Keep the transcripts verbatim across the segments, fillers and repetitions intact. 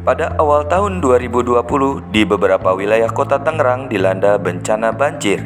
Pada awal tahun dua ribu dua puluh, di beberapa wilayah kota Tangerang dilanda bencana banjir.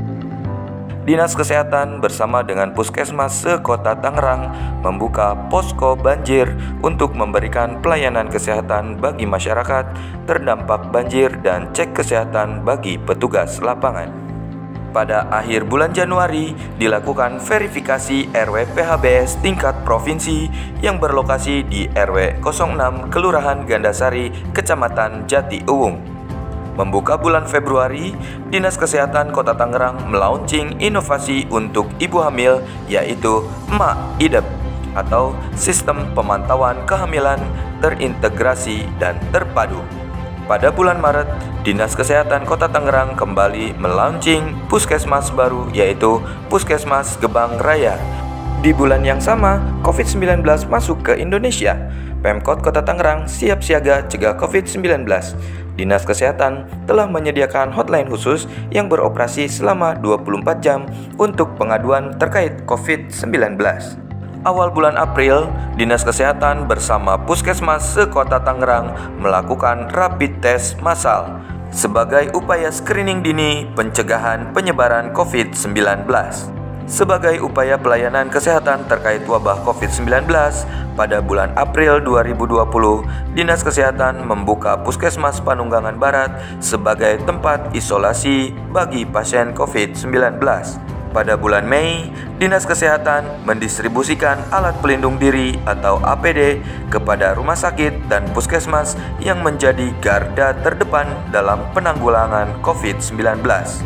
Dinas Kesehatan bersama dengan Puskesmas sekota Tangerang membuka posko banjir untuk memberikan pelayanan kesehatan bagi masyarakat terdampak banjir dan cek kesehatan bagi petugas lapangan. Pada akhir bulan Januari dilakukan verifikasi R W P H B S tingkat provinsi yang berlokasi di R W nol enam Kelurahan Gandasari, Kecamatan Jati Uwung. Membuka bulan Februari, Dinas Kesehatan Kota Tangerang melaunching inovasi untuk ibu hamil, yaitu Mak Idep atau Sistem Pemantauan Kehamilan Terintegrasi dan Terpadu. Pada bulan Maret, Dinas Kesehatan Kota Tangerang kembali melaunching puskesmas baru, yaitu Puskesmas Gebang Raya. Di bulan yang sama, covid sembilan belas masuk ke Indonesia. Pemkot Kota Tangerang siap siaga cegah covid sembilan belas. Dinas Kesehatan telah menyediakan hotline khusus yang beroperasi selama dua puluh empat jam untuk pengaduan terkait covid sembilan belas. Awal bulan April, Dinas Kesehatan bersama Puskesmas sekota Tangerang melakukan rapid test massal sebagai upaya screening dini pencegahan penyebaran covid sembilan belas. Sebagai upaya pelayanan kesehatan terkait wabah covid sembilan belas, pada bulan April dua ribu dua puluh, Dinas Kesehatan membuka Puskesmas Panunggangan Barat sebagai tempat isolasi bagi pasien covid sembilan belas. Pada bulan Mei, Dinas Kesehatan mendistribusikan alat pelindung diri atau A P D kepada rumah sakit dan puskesmas yang menjadi garda terdepan dalam penanggulangan covid sembilan belas.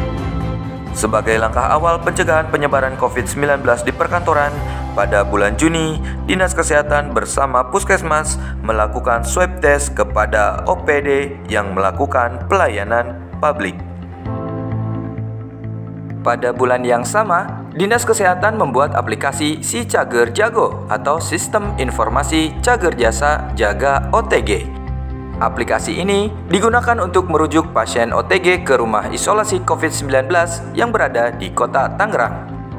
Sebagai langkah awal pencegahan penyebaran covid sembilan belas di perkantoran, pada bulan Juni, Dinas Kesehatan bersama Puskesmas melakukan swab test kepada O P D yang melakukan pelayanan publik. Pada bulan yang sama, Dinas Kesehatan membuat aplikasi Si Cager Jago atau Sistem Informasi Cager Jasa Jaga O T G. Aplikasi ini digunakan untuk merujuk pasien O T G ke rumah isolasi covid sembilan belas yang berada di Kota Tangerang.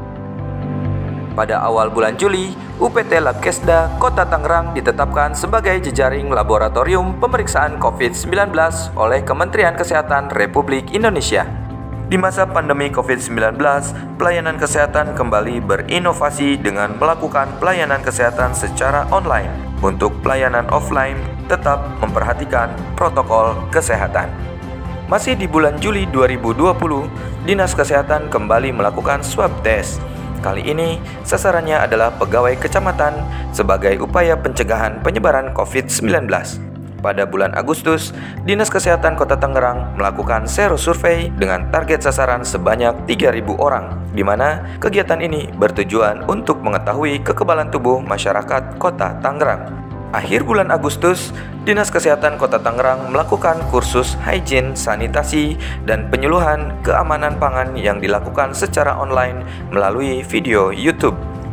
Pada awal bulan Juli, U P T Labkesda Kota Tangerang ditetapkan sebagai jejaring laboratorium pemeriksaan covid sembilan belas oleh Kementerian Kesehatan Republik Indonesia. Di masa pandemi covid sembilan belas, pelayanan kesehatan kembali berinovasi dengan melakukan pelayanan kesehatan secara online. Untuk pelayanan offline, tetap memperhatikan protokol kesehatan. Masih di bulan Juli dua ribu dua puluh, Dinas Kesehatan kembali melakukan swab test. Kali ini, sasarannya adalah pegawai kecamatan sebagai upaya pencegahan penyebaran covid sembilan belas. Pada bulan Agustus, Dinas Kesehatan Kota Tangerang melakukan sero survei dengan target sasaran sebanyak tiga ribu orang, di mana kegiatan ini bertujuan untuk mengetahui kekebalan tubuh masyarakat Kota Tangerang. Akhir bulan Agustus, Dinas Kesehatan Kota Tangerang melakukan kursus hygiene, sanitasi, dan penyuluhan keamanan pangan yang dilakukan secara online melalui video YouTube.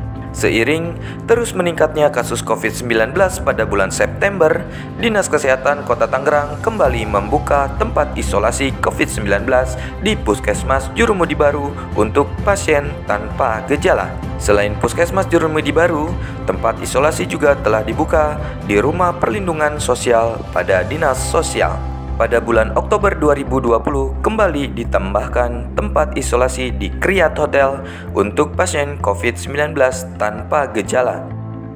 Seiring terus meningkatnya kasus covid sembilan belas pada bulan September, Dinas Kesehatan Kota Tangerang kembali membuka tempat isolasi covid sembilan belas di Puskesmas Jurumudi Baru untuk pasien tanpa gejala. Selain Puskesmas Jurumudi Baru, tempat isolasi juga telah dibuka di Rumah Perlindungan Sosial pada Dinas Sosial. Pada bulan Oktober dua ribu dua puluh, kembali ditambahkan tempat isolasi di Kriat Hotel untuk pasien covid sembilan belas tanpa gejala.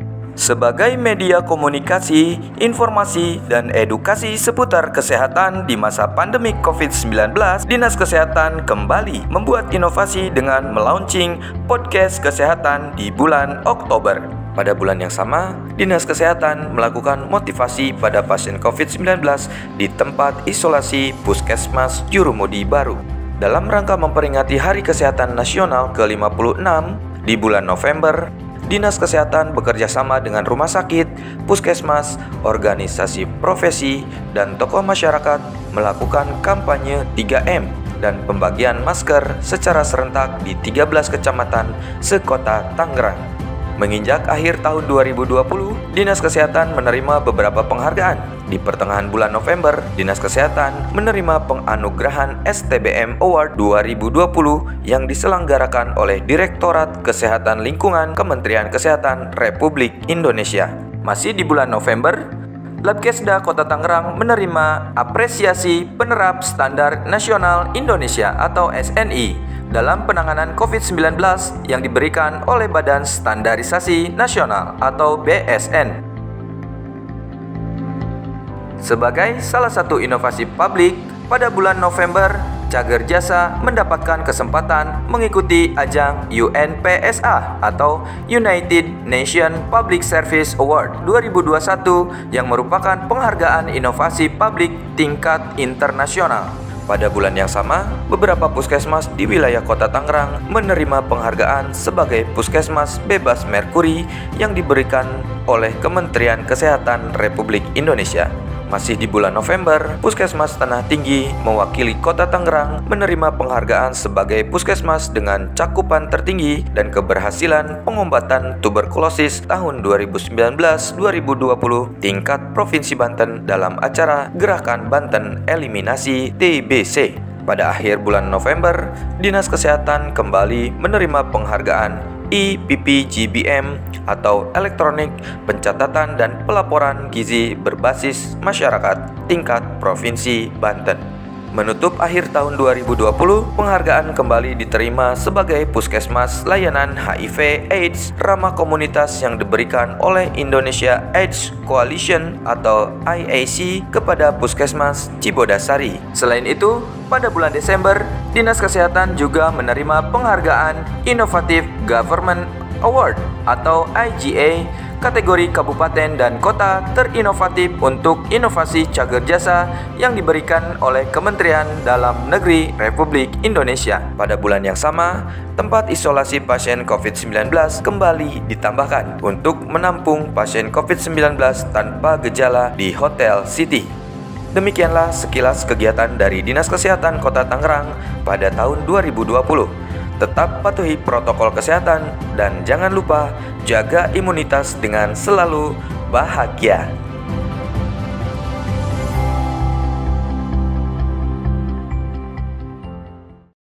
Sebagai media komunikasi, informasi, dan edukasi seputar kesehatan di masa pandemi covid sembilan belas, Dinas Kesehatan kembali membuat inovasi dengan melaunching podcast kesehatan di bulan Oktober. Pada bulan yang sama, Dinas Kesehatan melakukan motivasi pada pasien covid sembilan belas di tempat isolasi Puskesmas Jurumudi Baru. Dalam rangka memperingati Hari Kesehatan Nasional ke lima puluh enam di bulan November, Dinas Kesehatan bekerja sama dengan rumah sakit, puskesmas, organisasi profesi, dan tokoh masyarakat melakukan kampanye tiga M dan pembagian masker secara serentak di tiga belas kecamatan sekota Tangerang. Menginjak akhir tahun dua ribu dua puluh, Dinas Kesehatan menerima beberapa penghargaan. Di pertengahan bulan November, Dinas Kesehatan menerima penganugerahan S T B M Award dua ribu dua puluh yang diselenggarakan oleh Direktorat Kesehatan Lingkungan Kementerian Kesehatan Republik Indonesia. Masih di bulan November, Labkesda Kota Tangerang menerima apresiasi penerap standar nasional Indonesia atau S N I dalam penanganan covid sembilan belas yang diberikan oleh Badan Standarisasi Nasional atau B S N. Sebagai salah satu inovasi publik, pada bulan November, Cager Jasa mendapatkan kesempatan mengikuti ajang U N P S A atau United Nations Public Service Award dua ribu dua puluh satu yang merupakan penghargaan inovasi publik tingkat internasional. Pada bulan yang sama, beberapa puskesmas di wilayah Kota Tangerang menerima penghargaan sebagai puskesmas bebas merkuri yang diberikan oleh Kementerian Kesehatan Republik Indonesia. Masih di bulan November, Puskesmas Tanah Tinggi mewakili Kota Tangerang menerima penghargaan sebagai puskesmas dengan cakupan tertinggi dan keberhasilan pengobatan tuberkulosis tahun dua ribu sembilan belas dua ribu dua puluh tingkat Provinsi Banten dalam acara Gerakan Banten Eliminasi T B C. Pada akhir bulan November, Dinas Kesehatan kembali menerima penghargaan E P P G B M atau Elektronik Pencatatan dan Pelaporan Gizi Berbasis Masyarakat tingkat Provinsi Banten. Menutup akhir tahun dua ribu dua puluh, penghargaan kembali diterima sebagai Puskesmas Layanan H I V AIDS Ramah Komunitas yang diberikan oleh Indonesia AIDS Coalition atau I A C kepada Puskesmas Cibodasari. Selain itu, pada bulan Desember, Dinas Kesehatan juga menerima penghargaan Innovative Government Award atau I G A kategori kabupaten dan kota terinovatif untuk inovasi cager jasa yang diberikan oleh Kementerian Dalam Negeri Republik Indonesia. Pada bulan yang sama, tempat isolasi pasien covid sembilan belas kembali ditambahkan untuk menampung pasien covid sembilan belas tanpa gejala di Hotel City. Demikianlah sekilas kegiatan dari Dinas Kesehatan Kota Tangerang pada tahun dua ribu dua puluh. Tetap patuhi protokol kesehatan dan jangan lupa jaga imunitas dengan selalu bahagia.